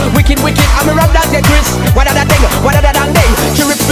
wicked, wicked. I'm a rap dance, get Chris. What are that thing? What are that dang thing? She rip,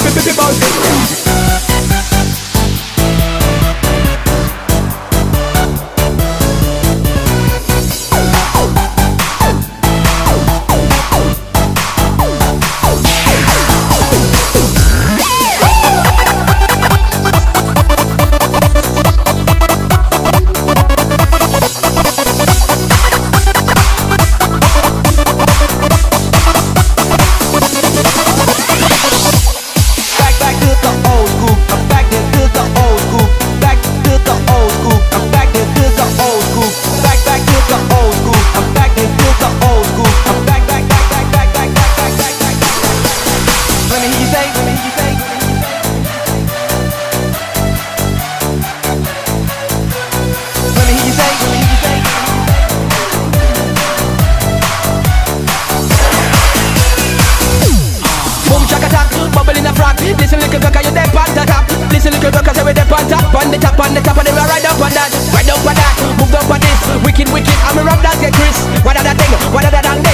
listen, little girl, 'cause you dip on the top. Listen, little girl, 'cause you dip on top. On the top, on the top, and then we ride up on that. Ride up on that, move up on this. Wicked, wicked, I'm a rap dance, get Chris. What are that thing? What are that